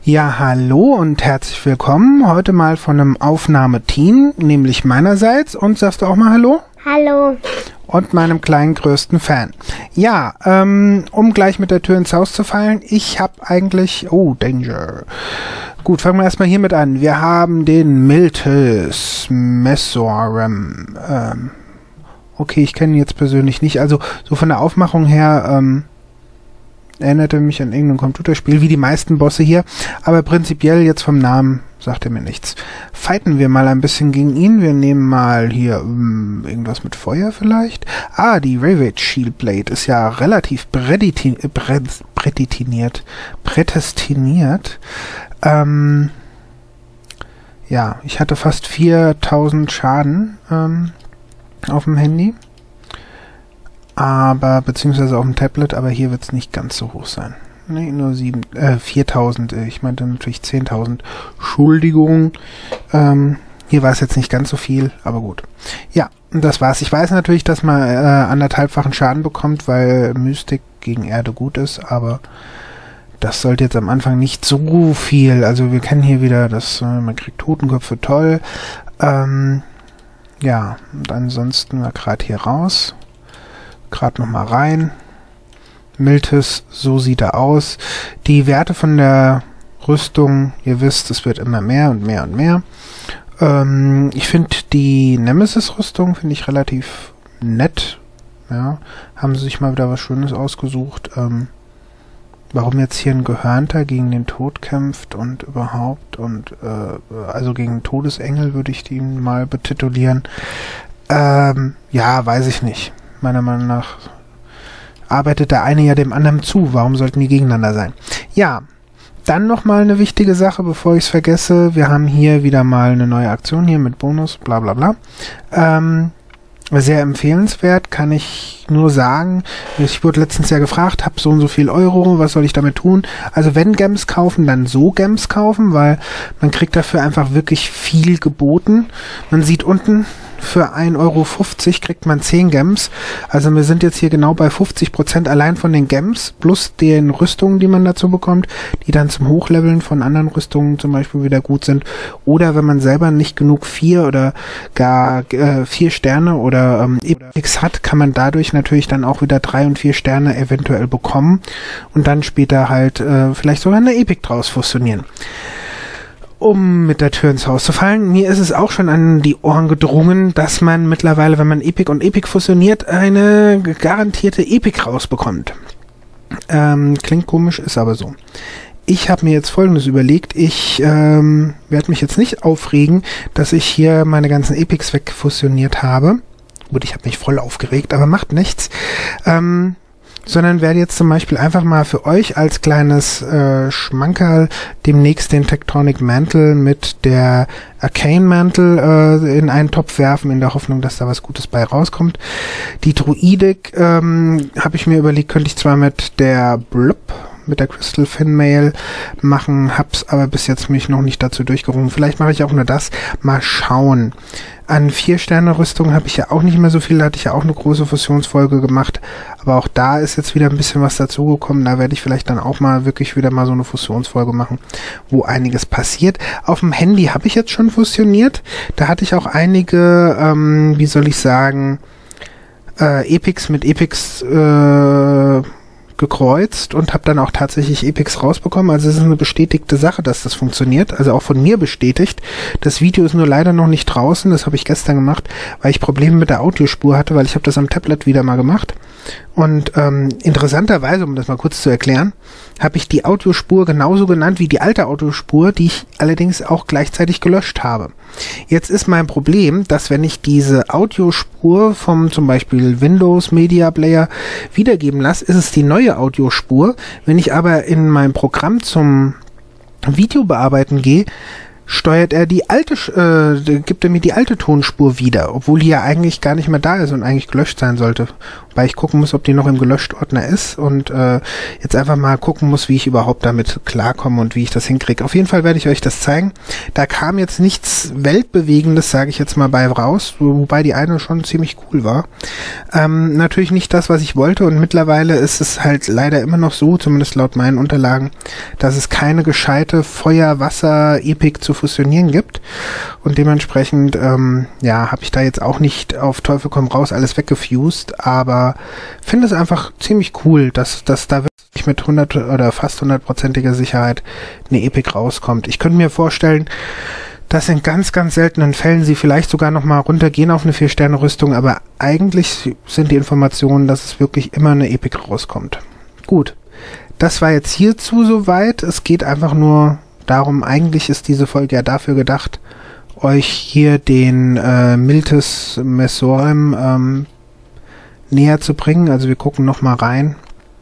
Ja, hallo und herzlich willkommen. Heute mal von einem Aufnahmeteam, nämlich meinerseits. Und sagst du auch mal Hallo? Hallo. Und meinem kleinen größten Fan. Ja, um gleich mit der Tür ins Haus zu fallen, ich habe eigentlich... Oh, Danger. Gut, fangen wir erstmal hiermit an. Wir haben den Miltis Messorem. Okay, ich kenne ihn jetzt persönlich nicht. Also so von der Aufmachung her... erinnerte mich an irgendein Computerspiel, wie die meisten Bosse hier, aber prinzipiell jetzt vom Namen sagt er mir nichts. Fighten wir mal ein bisschen gegen ihn. Wir nehmen mal hier irgendwas mit Feuer vielleicht. Ah, die Ravage Shieldblade ist ja relativ prädestiniert. Ja, ich hatte fast 4000 Schaden auf dem Handy. Aber, beziehungsweise auf dem Tablet, aber hier wird es nicht ganz so hoch sein. Nee, nur 4.000, ich meinte natürlich 10.000. Entschuldigung, hier war es jetzt nicht ganz so viel, aber gut. Ja, und das war's. Ich weiß natürlich, dass man anderthalbfachen Schaden bekommt, weil Mystik gegen Erde gut ist, aber das sollte jetzt am Anfang nicht so viel. Also wir kennen hier wieder, dass man kriegt Totenköpfe, toll. Ja, und ansonsten war gerade hier raus. Gerade noch mal rein. Miltis, so sieht er aus. Die Werte von der Rüstung, ihr wisst, es wird immer mehr und mehr und mehr. Ich finde die Nemesis-Rüstung finde ich relativ nett. Ja, haben sie sich mal wieder was Schönes ausgesucht. Warum jetzt hier ein Gehörnter gegen den Tod kämpft und überhaupt und also gegen Todesengel würde ich den mal betitulieren. Ja, weiß ich nicht. Meiner Meinung nach arbeitet der eine ja dem anderen zu. Warum sollten die gegeneinander sein? Ja, dann nochmal eine wichtige Sache, bevor ich es vergesse. Wir haben hier wieder mal eine neue Aktion hier mit Bonus, bla bla bla. Sehr empfehlenswert, kann ich nur sagen. Ich wurde letztens ja gefragt, hab so und so viel Euro, was soll ich damit tun? Also wenn Gems kaufen, dann so Gems kaufen, weil man kriegt dafür einfach wirklich viel geboten. Man sieht unten, für 1,50 Euro kriegt man 10 Gems. Also wir sind jetzt hier genau bei 50% allein von den Gems, plus den Rüstungen, die man dazu bekommt, die dann zum Hochleveln von anderen Rüstungen zum Beispiel wieder gut sind. Oder wenn man selber nicht genug 4 oder gar 4 Sterne oder Epics hat, kann man dadurch natürlich dann auch wieder 3 und 4 Sterne eventuell bekommen und dann später halt vielleicht sogar eine Epic draus fusionieren. Um mit der Tür ins Haus zu fallen, mir ist es auch schon an die Ohren gedrungen, dass man mittlerweile, wenn man Epic und Epic fusioniert, eine garantierte Epic rausbekommt. Klingt komisch, ist aber so. Ich habe mir jetzt Folgendes überlegt. Ich werde mich jetzt nicht aufregen, dass ich hier meine ganzen Epics wegfusioniert habe. Gut, ich habe mich voll aufgeregt, aber macht nichts. Sondern werde jetzt zum Beispiel einfach mal für euch als kleines Schmankerl demnächst den Tectonic Mantle mit der Arcane Mantle in einen Topf werfen, in der Hoffnung, dass da was Gutes bei rauskommt. Die Druidik habe ich mir überlegt, könnte ich zwar mit der mit der Crystal Fin Mail machen, hab's aber bis jetzt mich noch nicht dazu durchgerungen. Vielleicht mache ich auch nur das. Mal schauen. An 4-Sterne-Rüstung habe ich ja auch nicht mehr so viel, da hatte ich ja auch eine große Fusionsfolge gemacht, aber auch da ist jetzt wieder ein bisschen was dazugekommen, da werde ich vielleicht dann auch mal wirklich wieder mal so eine Fusionsfolge machen, wo einiges passiert. Auf dem Handy habe ich jetzt schon fusioniert, da hatte ich auch einige, wie soll ich sagen, Epics mit Epics gekreuzt und habe dann auch tatsächlich Epics rausbekommen. Also es ist eine bestätigte Sache, dass das funktioniert. Also auch von mir bestätigt. Das Video ist nur leider noch nicht draußen. Das habe ich gestern gemacht, weil ich Probleme mit der Audiospur hatte, weil ich habe das am Tablet wieder mal gemacht. Und interessanterweise, um das mal kurz zu erklären, habe ich die Audiospur genauso genannt wie die alte Audiospur, die ich allerdings auch gleichzeitig gelöscht habe. Jetzt ist mein Problem, dass wenn ich diese Audiospur vom zum Beispiel Windows Media Player wiedergeben lasse, ist es die neue Audiospur. Wenn ich aber in mein Programm zum Video bearbeiten gehe, steuert er gibt er mir die alte Tonspur wieder, obwohl die ja eigentlich gar nicht mehr da ist und eigentlich gelöscht sein sollte. Wobei ich gucken muss, ob die noch im Gelöscht-Ordner ist und jetzt einfach mal gucken muss, wie ich überhaupt damit klarkomme und wie ich das hinkriege. Auf jeden Fall werde ich euch das zeigen. Da kam jetzt nichts Weltbewegendes, sage ich jetzt mal, bei raus, wobei die eine schon ziemlich cool war. Natürlich nicht das, was ich wollte, und mittlerweile ist es halt leider immer noch so, zumindest laut meinen Unterlagen, dass es keine gescheite Feuer-Wasser-Epik zu fusionieren gibt, und dementsprechend habe ich da jetzt auch nicht auf Teufel komm raus alles weggefused, aber finde es einfach ziemlich cool, dass da wirklich mit 100 oder fast 100%iger Sicherheit eine Epik rauskommt. Ich könnte mir vorstellen, dass in ganz, ganz seltenen Fällen sie vielleicht sogar noch mal runtergehen auf eine 4-Sterne-Rüstung, aber eigentlich sind die Informationen, dass es wirklich immer eine Epik rauskommt. Gut, das war jetzt hierzu soweit. Es geht einfach nur darum, eigentlich ist diese Folge ja dafür gedacht, euch hier den Miltes Messorem näher zu bringen. Also wir gucken noch mal rein.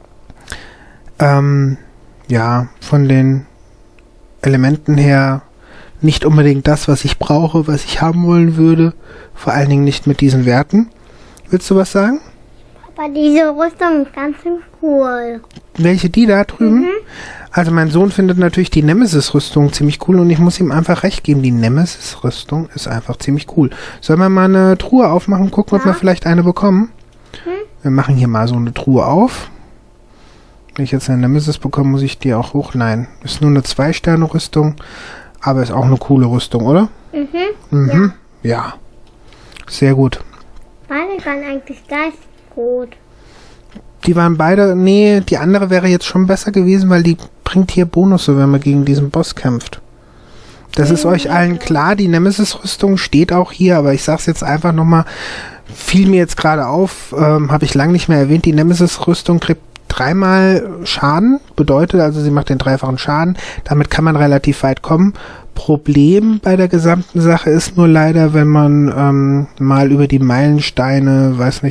Von den Elementen her nicht unbedingt das, was ich brauche, was ich haben wollen würde. Vor allen Dingen nicht mit diesen Werten. Willst du was sagen? Aber diese Rüstung ist ganz cool. Welche, die da drüben? Mhm. Also mein Sohn findet natürlich die Nemesis-Rüstung ziemlich cool, und ich muss ihm einfach recht geben, die Nemesis-Rüstung ist einfach ziemlich cool. Sollen wir mal eine Truhe aufmachen, gucken, ob wir vielleicht eine bekommen? Wir machen hier mal so eine Truhe auf. Wenn ich jetzt eine Nemesis bekomme, muss ich die auch hoch. Nein, ist nur eine 2-Sterne-Rüstung, aber ist auch eine coole Rüstung, oder? Ja. Sehr gut. Beide waren eigentlich gleich gut. Die waren beide, nee, die andere wäre jetzt schon besser gewesen, weil die bringt hier Bonusse, wenn man gegen diesen Boss kämpft. Das ist euch allen klar, die Nemesis-Rüstung steht auch hier, aber ich sag's jetzt einfach nochmal, fiel mir jetzt gerade auf, habe ich lange nicht mehr erwähnt, die Nemesis-Rüstung kriegt 3-mal Schaden, bedeutet also, sie macht den 3-fachen Schaden, damit kann man relativ weit kommen. Problem bei der gesamten Sache ist nur leider, wenn man mal über die Meilensteine,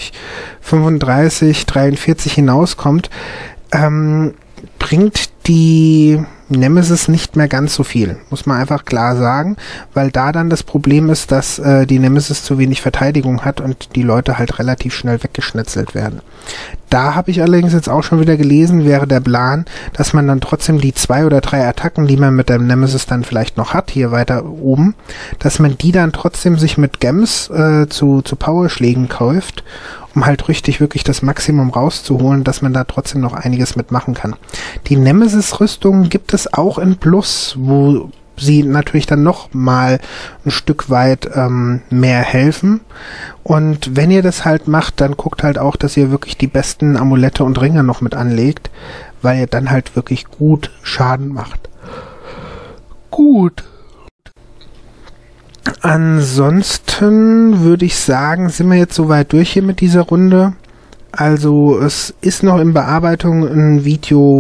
35, 43 hinauskommt, bringt die Nemesis nicht mehr ganz so viel, muss man einfach klar sagen, weil da dann das Problem ist, dass die Nemesis zu wenig Verteidigung hat und die Leute halt relativ schnell weggeschnetzelt werden. Da habe ich allerdings jetzt auch schon wieder gelesen, wäre der Plan, dass man dann trotzdem die 2 oder 3 Attacken, die man mit der Nemesis dann vielleicht noch hat, hier weiter oben, dass man die dann trotzdem sich mit Gems zu Powerschlägen kauft, um halt richtig wirklich das Maximum rauszuholen, dass man da trotzdem noch einiges mitmachen kann. Die Nemesis-Rüstung gibt es auch in Plus, wo sie natürlich dann noch mal ein Stück weit mehr helfen. Und wenn ihr das halt macht, dann guckt halt auch, dass ihr wirklich die besten Amulette und Ringe noch mit anlegt, weil ihr dann halt wirklich gut Schaden macht. Gut. Ansonsten würde ich sagen, sind wir jetzt soweit durch hier mit dieser Runde. Also es ist noch in Bearbeitung ein Video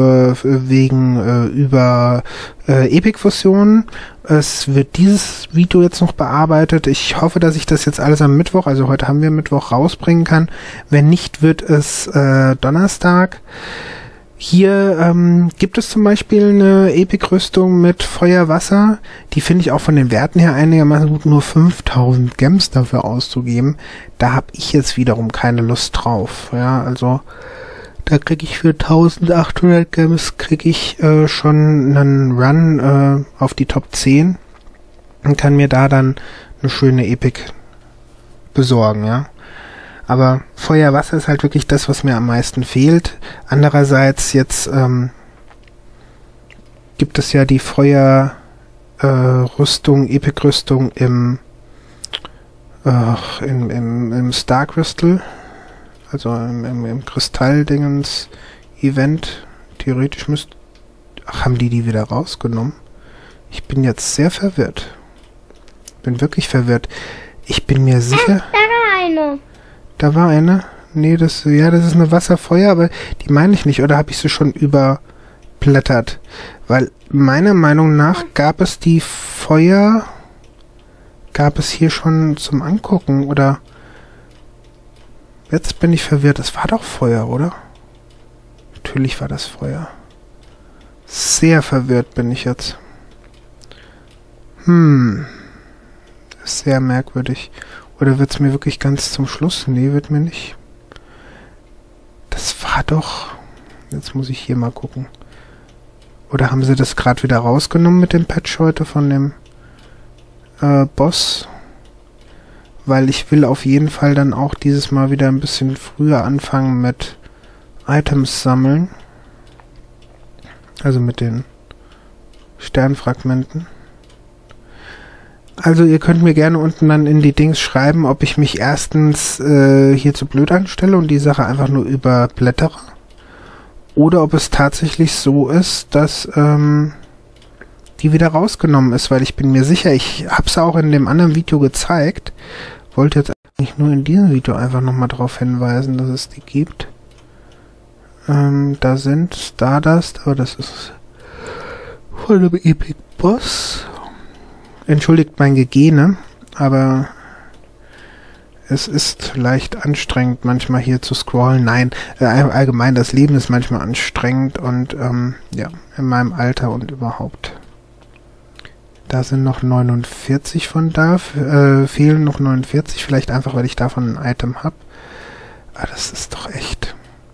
über Epic-Fusionen. Es wird dieses Video jetzt noch bearbeitet. Ich hoffe, dass ich das jetzt alles am Mittwoch, also heute haben wir Mittwoch, rausbringen kann. Wenn nicht, wird es Donnerstag. Hier gibt es zum Beispiel eine Epic-Rüstung mit Feuer-Wasser. Die finde ich auch von den Werten her einigermaßen gut, nur 5000 Gems dafür auszugeben. Da habe ich jetzt wiederum keine Lust drauf. Ja, also da kriege ich für 1800 Gems kriege ich schon einen Run auf die Top 10 und kann mir da dann eine schöne Epic besorgen, ja. Aber Feuer, Wasser ist halt wirklich das, was mir am meisten fehlt. Andererseits jetzt gibt es ja die Feuer-Rüstung, Epic-Rüstung im Star Crystal, also im Kristall-Dingens-Event. Theoretisch haben die wieder rausgenommen? Ich bin jetzt sehr verwirrt. Bin wirklich verwirrt. Ich bin mir sicher... Da war eine. Da war eine. Nee, das ist eine Wasserfeuer, aber die meine ich nicht. Oder habe ich sie schon überblättert? Weil meiner Meinung nach gab es die Feuer... Gab es hier schon zum Angucken, oder... Jetzt bin ich verwirrt. Das war doch Feuer, oder? Natürlich war das Feuer. Sehr verwirrt bin ich jetzt. Ist sehr merkwürdig. Oder wird's mir wirklich ganz zum Schluss? Nee, wird mir nicht. Das war doch... Jetzt muss ich hier mal gucken. Oder haben sie das gerade wieder rausgenommen mit dem Patch heute von dem Boss? Weil ich will auf jeden Fall dann auch dieses Mal wieder ein bisschen früher anfangen mit Items sammeln. Also mit den Sternfragmenten. Also ihr könnt mir gerne unten dann in die Dings schreiben, ob ich mich erstens hier zu blöd anstelle und die Sache einfach nur überblättere. Oder ob es tatsächlich so ist, dass die wieder rausgenommen ist, weil ich bin mir sicher, ich habe es auch in dem anderen Video gezeigt. Wollte jetzt eigentlich nur in diesem Video einfach nochmal darauf hinweisen, dass es die gibt. Da sind Stardust, aber das ist von dem Epic Boss. Entschuldigt mein Gegähne, aber es ist leicht anstrengend, manchmal hier zu scrollen. Nein, allgemein, das Leben ist manchmal anstrengend und ja, in meinem Alter und überhaupt. Da sind noch 49 von da, fehlen noch 49, vielleicht einfach, weil ich davon ein Item habe. Aber das ist doch echt...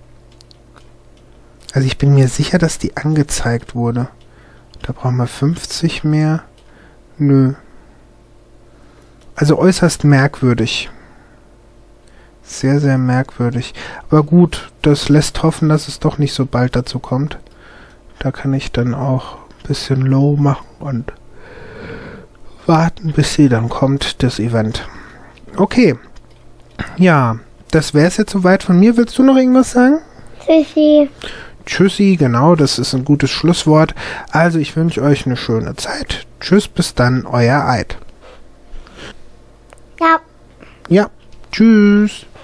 Also ich bin mir sicher, dass die angezeigt wurde. Da brauchen wir 50 mehr. Nö. Also äußerst merkwürdig. Sehr, sehr merkwürdig. Aber gut, das lässt hoffen, dass es doch nicht so bald dazu kommt. Da kann ich dann auch ein bisschen low machen und warten, bis sie dann kommt, das Event. Okay. Ja, das wäre es jetzt soweit von mir. Willst du noch irgendwas sagen? Tschüssi. Tschüssi, genau, das ist ein gutes Schlusswort. Also ich wünsche euch eine schöne Zeit. Tschüss, bis dann, euer Eid. Ja. Ja, tschüss.